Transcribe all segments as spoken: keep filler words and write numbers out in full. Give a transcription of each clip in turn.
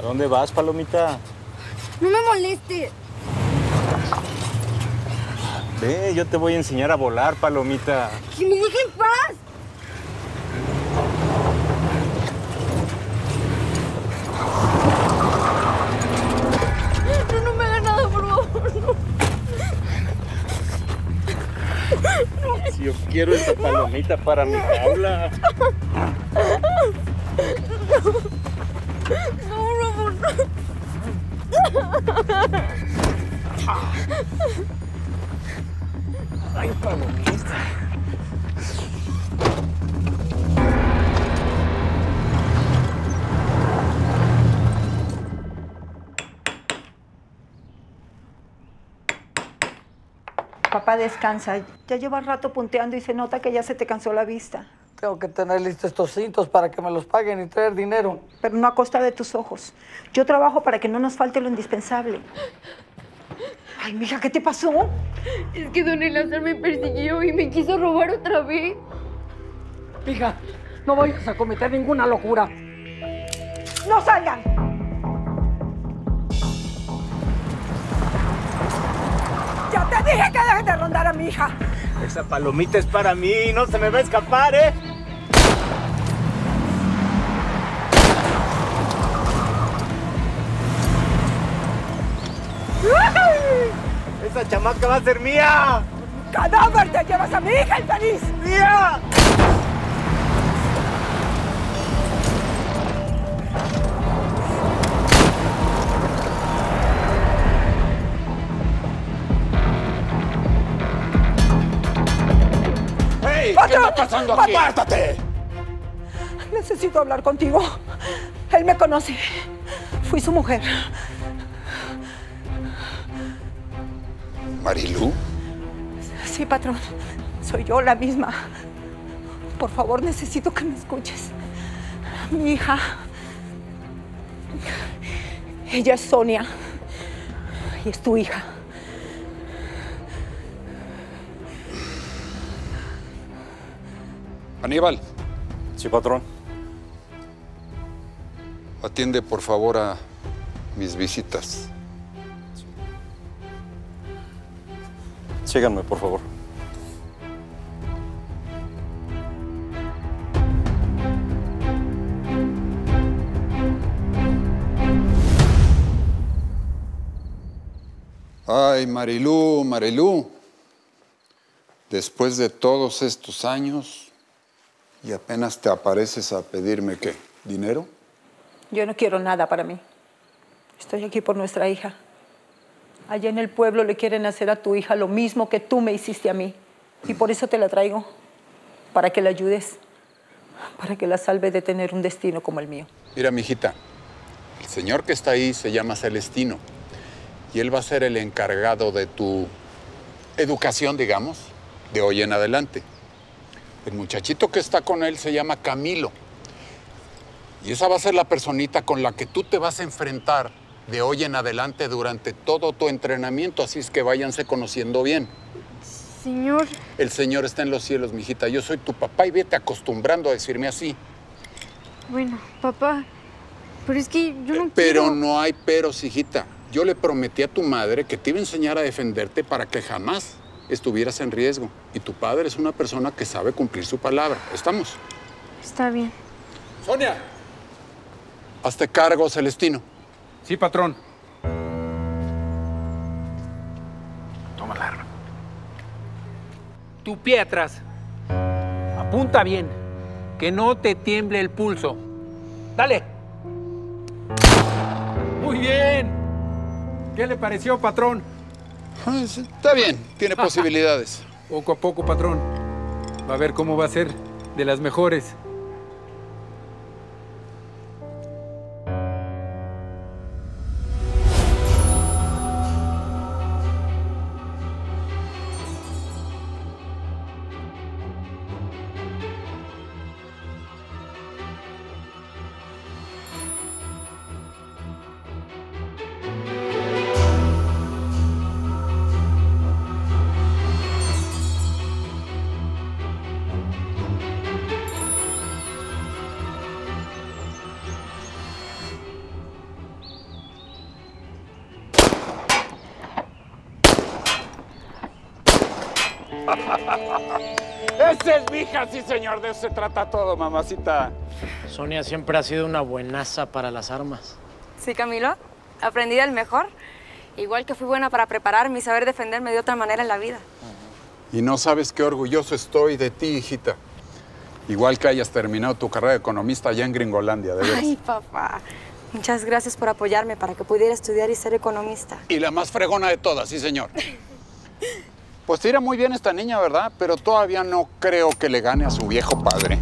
dónde vas, Palomita? No me moleste. Ve, yo te voy a enseñar a volar, Palomita. ¡Que me deje en paz! No, no me haga nada, por favor. No. Si yo quiero esta palomita para mi jaula. No, por favor, no. Ay, palomita. Papá, descansa. Ya llevas rato punteando y se nota que ya se te cansó la vista. Tengo que tener listos estos cintos para que me los paguen y traer dinero. Pero no a costa de tus ojos. Yo trabajo para que no nos falte lo indispensable. Ay, mija, ¿qué te pasó? Es que don Eleazar me persiguió y me quiso robar otra vez. Hija, no vayas a cometer ninguna locura. ¡No salgan! ¡Ya te dije que dejes de rondar a mi hija! Esa palomita es para mí, no se me va a escapar, ¿eh? ¡Esa chamaca va a ser mía! ¡Cadáver! ¡Te llevas a mi hija, infeliz! ¡Mía! ¡Hey! ¿Qué está pasando aquí? ¡Apártate! Necesito hablar contigo. Él me conoce. Fui su mujer. ¿Marilú? Sí, patrón. Soy yo, la misma. Por favor, necesito que me escuches. Mi hija... Ella es Sonia. Y es tu hija. Aníbal. Sí, patrón. Atiende, por favor, a mis visitas. Síganme, por favor. Ay, Marilú, Marilú. Después de todos estos años y apenas te apareces a pedirme, ¿qué? ¿Dinero? Yo no quiero nada para mí. Estoy aquí por nuestra hija. Allá en el pueblo le quieren hacer a tu hija lo mismo que tú me hiciste a mí. Y por eso te la traigo. Para que la ayudes. Para que la salve de tener un destino como el mío. Mira, mijita, el señor que está ahí se llama Celestino. Y él va a ser el encargado de tu educación, digamos, de hoy en adelante. El muchachito que está con él se llama Camilo. Y esa va a ser la personita con la que tú te vas a enfrentar de hoy en adelante durante todo tu entrenamiento. Así es que váyanse conociendo bien. Señor... El Señor está en los cielos, mijita. Yo soy tu papá y vete acostumbrando a decirme así. Bueno, papá, pero es que yo no Pero quiero... no hay peros, hijita. Yo le prometí a tu madre que te iba a enseñar a defenderte para que jamás estuvieras en riesgo. Y tu padre es una persona que sabe cumplir su palabra. ¿Estamos? Está bien. Sonia. Hazte cargo, Celestino. Sí, patrón. Toma la arma. Tu pie atrás. Apunta bien. Que no te tiemble el pulso. Dale. Muy bien. ¿Qué le pareció, patrón? Ah, sí, está bien, tiene posibilidades. Poco a poco, patrón. Va a ver cómo va a ser de las mejores. Esa es mi hija, sí, señor. De eso se trata todo, mamacita. Sonia siempre ha sido una buenaza para las armas. Sí, Camilo. Aprendí del mejor. Igual que fui buena para prepararme y saber defenderme de otra manera en la vida. Y no sabes qué orgulloso estoy de ti, hijita. Igual que hayas terminado tu carrera de economista allá en Gringolandia, de veras. Ay, papá. Muchas gracias por apoyarme para que pudiera estudiar y ser economista. Y la más fregona de todas, sí, señor. Pues te irá muy bien esta niña, ¿verdad? Pero todavía no creo que le gane a su viejo padre.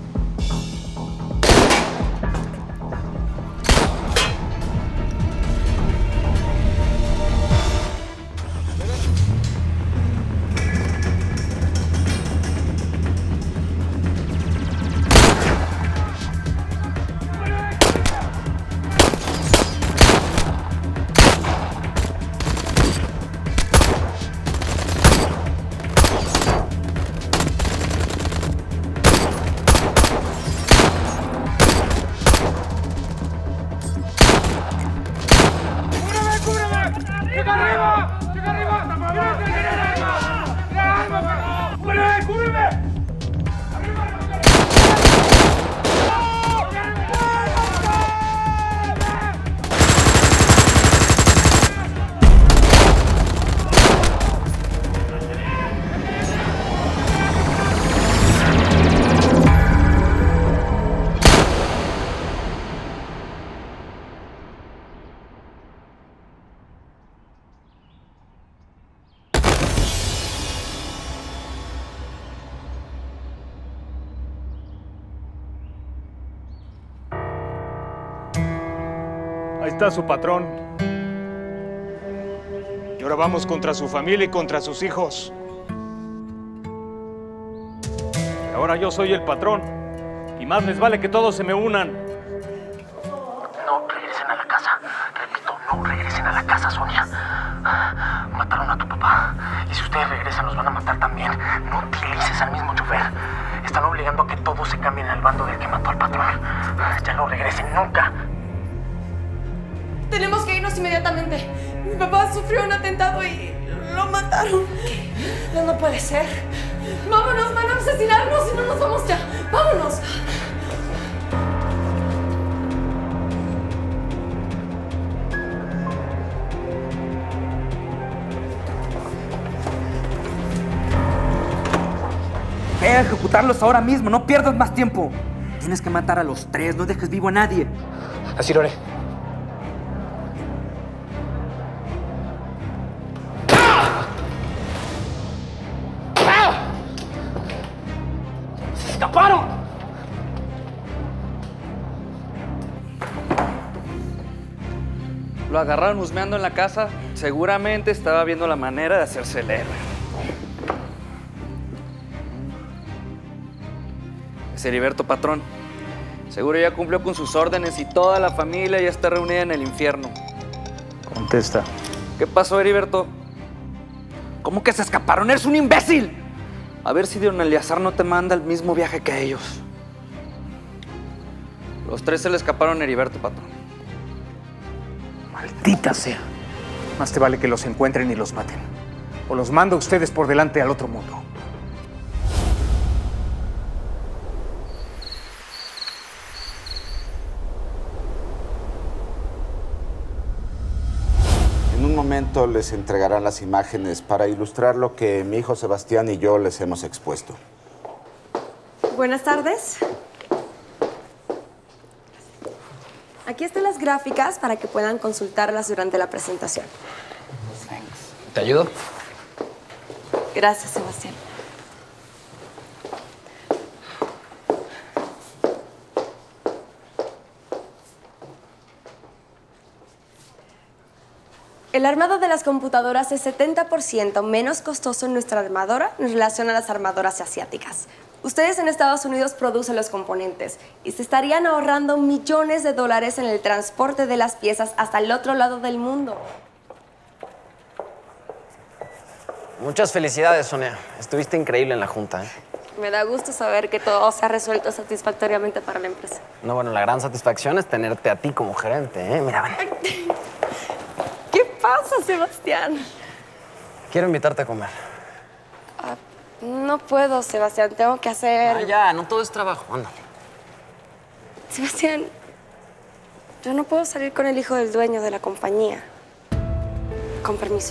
Ahí está su patrón. Y ahora vamos contra su familia y contra sus hijos. Y ahora yo soy el patrón. Y más les vale que todos se me unan. No regresen a la casa. Repito, no regresen a la casa, Sonia. Mataron a tu papá. Y si ustedes regresan, los van a matar también. No utilices al mismo chofer. Están obligando a que todos se cambien al bando del que mató al patrón. Ya no regresen nunca. Tenemos que irnos inmediatamente. Mi papá sufrió un atentado y lo mataron. ¿Qué? No, no puede ser. Vámonos, van a asesinarnos y no nos vamos ya. Vámonos. Ve a ejecutarlos ahora mismo, no pierdas más tiempo. Tienes que matar a los tres, no dejes vivo a nadie. Así lo haré. ¡Escaparon! Lo agarraron husmeando en la casa. Seguramente estaba viendo la manera de hacerse el héroe. Es Heriberto, patrón. Seguro ya cumplió con sus órdenes y toda la familia ya está reunida en el infierno. Contesta. ¿Qué pasó, Heriberto? ¿Cómo que se escaparon? ¡Eres un imbécil! A ver si don Eleazar no te manda el mismo viaje que ellos. Los tres se le escaparon a Heriberto, patrón. Maldita sea. Más te vale que los encuentren y los maten. O los mando a ustedes por delante al otro mundo. En un momento les entregarán las imágenes para ilustrar lo que mi hijo Sebastián y yo les hemos expuesto. Buenas tardes. Aquí están las gráficas para que puedan consultarlas durante la presentación. ¿Te ayudo? Gracias, Sebastián. El armado de las computadoras es setenta por ciento menos costoso en nuestra armadora en relación a las armadoras asiáticas. Ustedes en Estados Unidos producen los componentes y se estarían ahorrando millones de dólares en el transporte de las piezas hasta el otro lado del mundo. Muchas felicidades, Sonia. Estuviste increíble en la junta, ¿eh? Me da gusto saber que todo se ha resuelto satisfactoriamente para la empresa. No, bueno, la gran satisfacción es tenerte a ti como gerente, ¿eh? Mira, ven. ¿Qué pasa, Sebastián? Quiero invitarte a comer. Ah, No puedo, Sebastián. Tengo que hacer... Ah, ya, no todo es trabajo. Ándale. Sebastián, yo no puedo salir con el hijo del dueño de la compañía. Con permiso.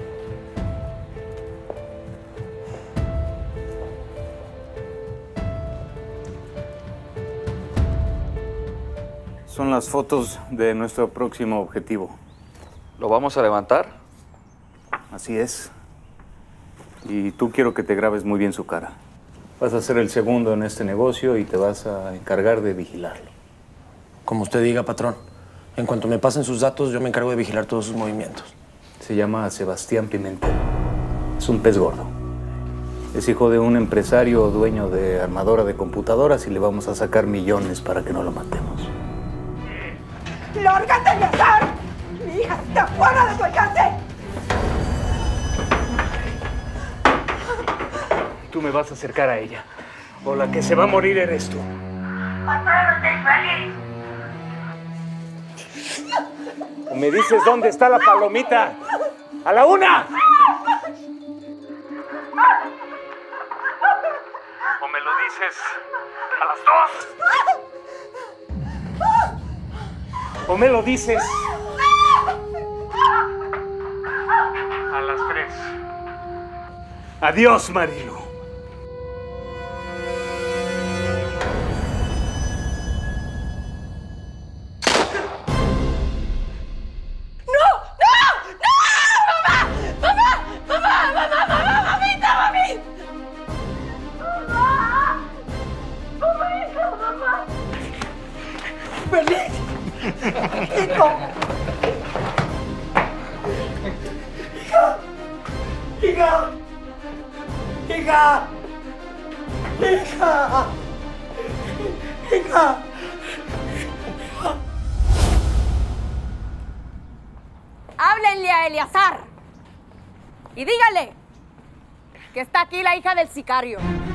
Son las fotos de nuestro próximo objetivo. ¿Lo vamos a levantar? Así es. Y tú quiero que te grabes muy bien su cara. Vas a ser el segundo en este negocio y te vas a encargar de vigilarlo. Como usted diga, patrón. En cuanto me pasen sus datos, yo me encargo de vigilar todos sus movimientos. Se llama Sebastián Pimentel. Es un pez gordo. Es hijo de un empresario dueño de armadora de computadoras y le vamos a sacar millones para que no lo matemos. ¡Lárgate, Eleazar! ¡Mi hija está fuera de tu alcance! Tú me vas a acercar a ella. O la que se va a morir eres tú. O me dices dónde está la palomita. ¡A la una! O me lo dices a las dos. O me lo dices a las tres. Adiós, Marilu. ¡Hija! ¡Hija! ¡Hija! ¡Hija! Háblenle a Eleazar y díganle que está aquí la hija del sicario.